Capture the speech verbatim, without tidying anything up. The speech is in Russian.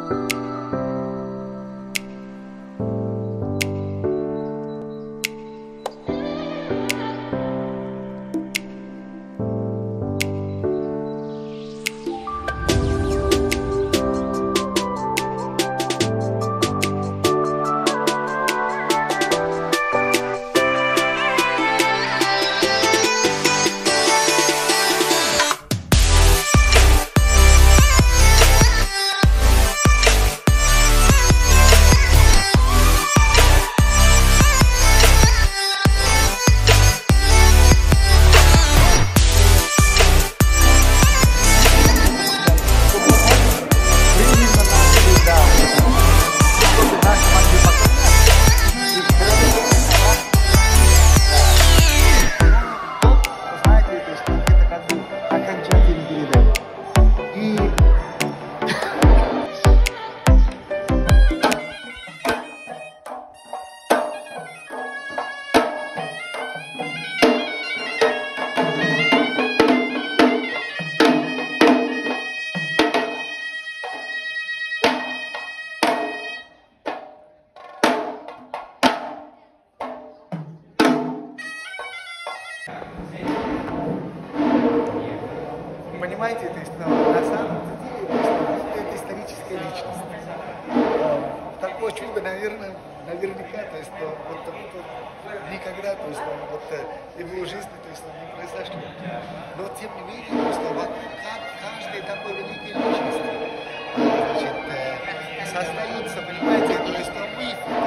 Понимаете, то есть, ну, на самом деле, то есть, это историческая личность. Такое чудо, наверное, наверняка, то есть, ну, вот, вот, никогда, то есть, ну, вот, в его жизни, то есть, ну, не произошло. Но, тем не менее, то есть, ну, вокруг каждой такой великой личности, значит, создается, понимаете, то есть, ну, миф.